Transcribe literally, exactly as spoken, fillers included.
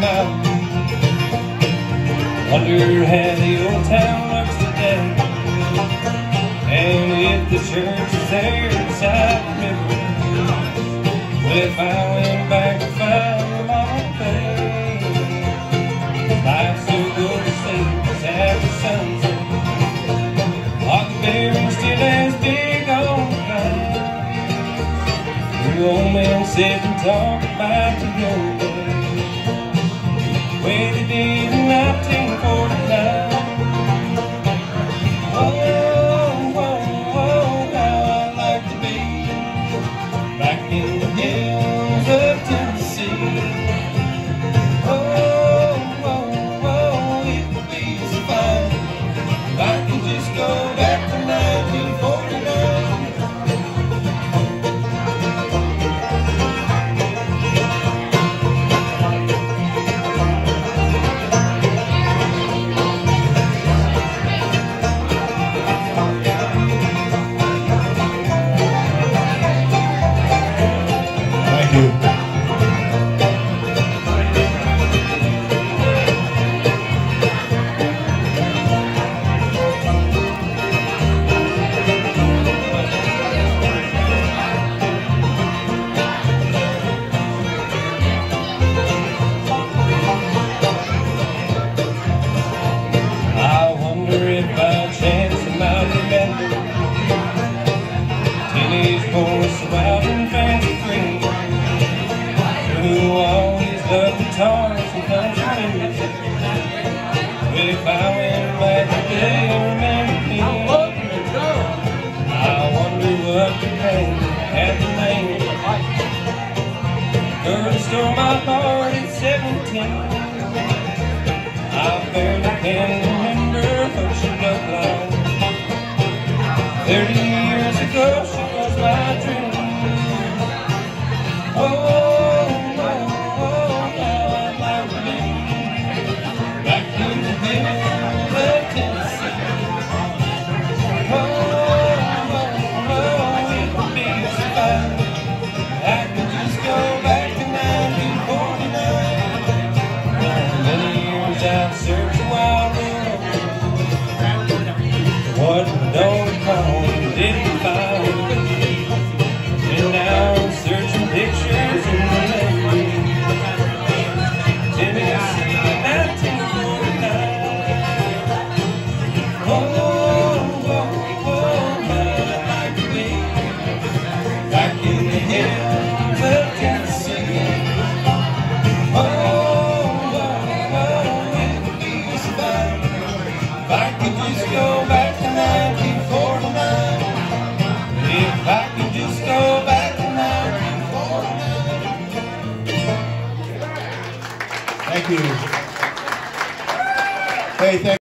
about. Wonder how the old town looks today, and if the church is there inside the river. But if I went back to find Mama Bay, I'd still go to sleep after sunset. Huckleberry still has big old guns. The old man sit and talk about the old days, way they did in nineteen forty-nine. Oh, oh, oh, how I'd like to be back in the hills of Tennessee. Oh, oh, oh, it would be so fine if I could just go back to nineteen forty-nine. Teenage boys so wild and fancy free, who always loved guitars and country music. But if I went back today and remembered me, I wonder what could hang at the name. Girl that stole my heart at seventeen, I barely can remember what she looked like. Thirty years ago, she was my dream. Oh, oh, oh, how I'd like to be back in the hills of Tennessee. Oh, oh, oh, it would be so fine I could just go back to nineteen forty-nine. Many years I've searched the wild world, what don't call didn't find. And now I'm searching pictures in the memory. Tennessee, nineteen forty-nine. Oh, oh, oh, how I'd like to be back in the hills of Tennessee. Oh, oh, oh, it would be so fine if I could just go back to nineteen forty-nine. If I could just go back to nineteen forty-nine. Thank you. Hey, thank